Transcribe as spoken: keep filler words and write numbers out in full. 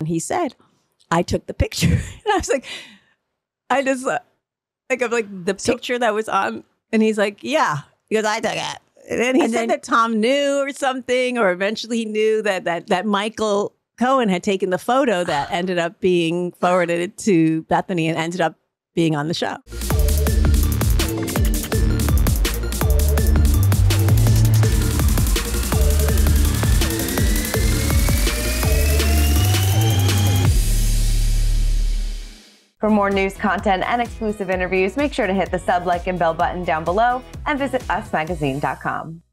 And he said, I took the picture. And I was like, I just, uh, like, I'm like, the picture so, that was on. And he's like, yeah, because I took it. And then he and said then, that Tom knew or something, or eventually he knew that that that Michael Cohen had taken the photo that ended up being forwarded to Bethenny and ended up being on the show. For more news, content, and exclusive interviews, make sure to hit the sub, like, and bell button down below and visit us magazine dot com.